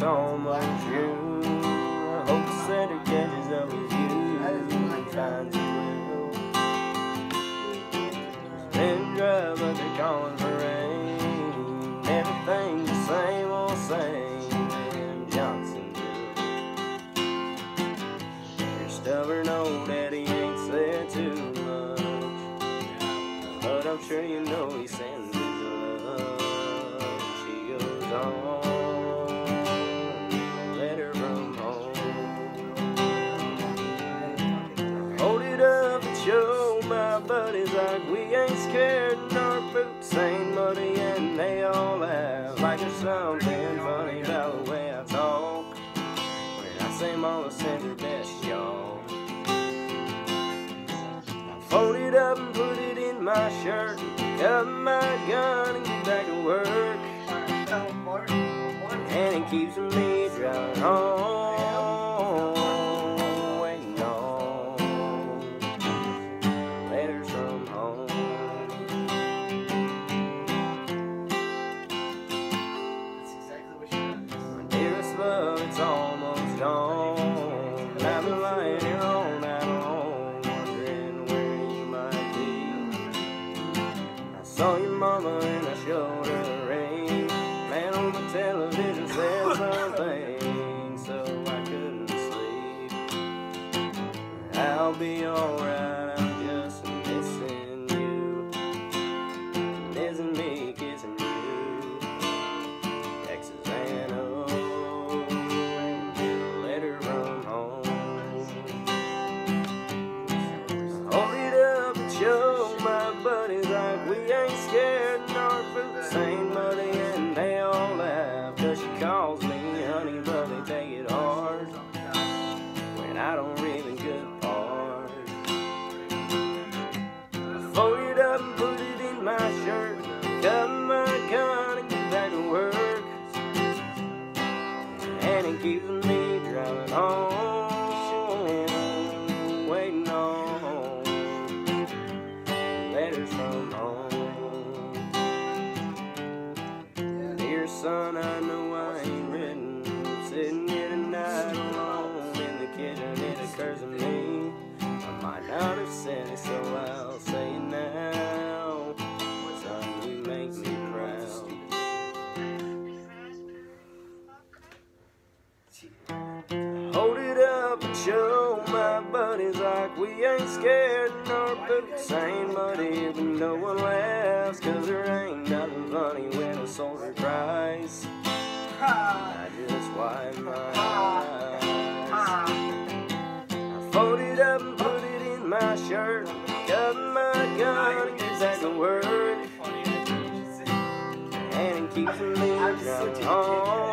it's almost June. I hope the center catches up with you and finds you well. It's been dry, but they're calling for rain. Everything's the same old same in Johnsonville. Your stubborn old daddy ain't said too much, but I'm sure you know he sends his love. She goes on. Show my buddies like we ain't scared and our boots ain't muddy, and they all laugh like there's something funny about the way I talk when I say Mama sends her best, y'all. I fold it up and put it in my shirt, cut my gun and get back to work, and it keeps me driving home. It's almost gone, and I've been lying here all night long, wondering where you might be. I saw your mama and I showed her the ring. Man on the television said something, so I couldn't sleep. I'll be alright, I'm just missing you, missing me, kissing you, X's and O's. Show my buddies like we ain't scared and our boots ain't muddy, and they all laugh cause she calls me honey, but they take it hard when I don't really good part. I fold it up and put it in my shirt, cut my gun and get back to work, and it keeps me driving home, waiting on letters from home. Dear son, I know I ain't written, sitting here tonight alone in the kitchen, it occurs to me I might not have said it, so I'll say it now. Son, you make me proud. Hold it up and show my buddies like we ain't scared and our boots ain't muddy, but no one laughs cause there ain't nothing funny when a soldier cries. I just wipe my eyes. I fold it up and put it in my shirt, cut my gun and get back to work, and it keeps me driving home.